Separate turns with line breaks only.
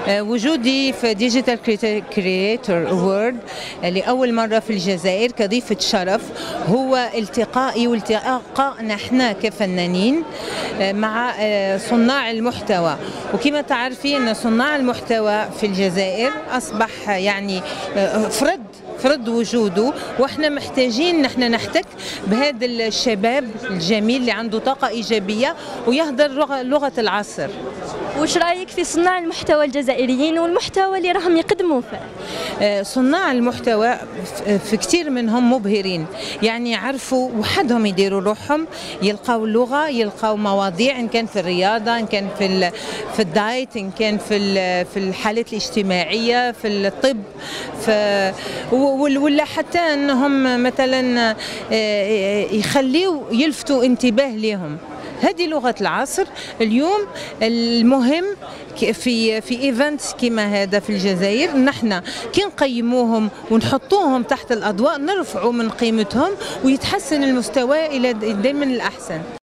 وجودي في ديجيتال كرييتور أوورد لأول مرة في الجزائر كضيفة شرف هو التقائي والتقائنا احنا كفنانين مع صناع المحتوى. وكما تعرفين أن صناع المحتوى في الجزائر أصبح يعني فرض وجوده، واحنا محتاجين نحن نحتك بهذا الشباب الجميل اللي عنده طاقة إيجابية ويهدر لغة العصر.
وش رايك في صناع المحتوى الجزائريين والمحتوى اللي راهم يقدموا فيه؟
صناع المحتوى في كثير منهم مبهرين، يعني يعرفوا وحدهم يديروا روحهم، يلقاو لغة، يلقاو مواضيع، إن كان في الرياضة، إن كان في الدايت، إن كان في الحالات الاجتماعية، في الطب، ولا حتى أنهم مثلا يخليوا يلفتوا انتباه لهم. هذه لغة العصر اليوم. المهم في ايفنت كما هذا في الجزائر نحن كي نقيموهم ونحطوهم تحت الأضواء نرفعوا من قيمتهم ويتحسن المستوى إلى دائما الأحسن.